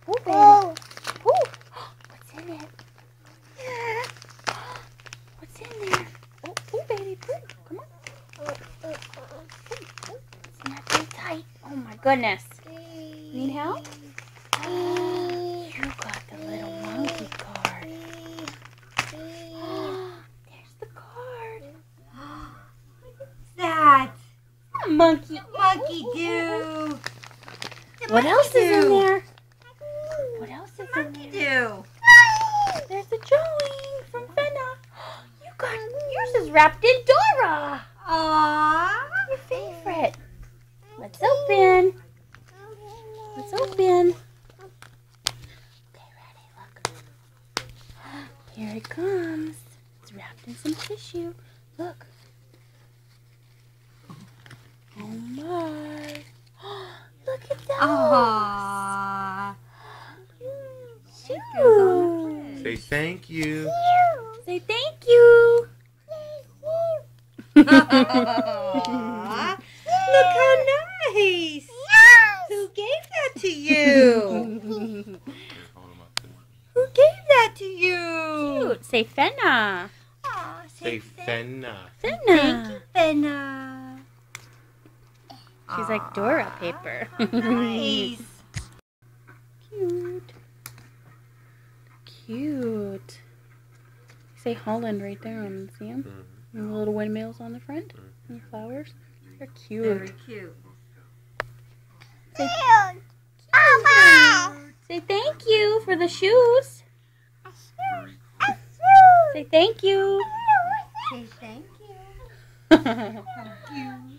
Oh, baby. Oh, what's in it? What's in there? Oh, baby, come on. It's not too tight. Oh my goodness. Need help? You got the little monkey card. There's the card. What's that? A monkey. Monkey-do. What else is in there? What else is in there? Monkey-do. There's a drawing from Fenna. You got yours is wrapped in Dora. Aww. Your favorite. Let's open. Let's open. Okay, ready? Look. Here it comes. It's wrapped in some tissue. Look. Oh my. Look at that. Aww. Shoot. Say thank you. Say thank you. Aww. Look how nice. Who gave that to you? Who gave that to you? Cute. Say Fenna. Aw, Say fenna. Fenna. Thank you, Fenna. She's like Dora paper. Nice. Cute. Cute. Say Holland right there on them. See them? And the little windmills on the front. And the flowers. They're cute. Very cute. Say, say thank you for the shoes. Say thank you. Say thank you. Thank Thank you.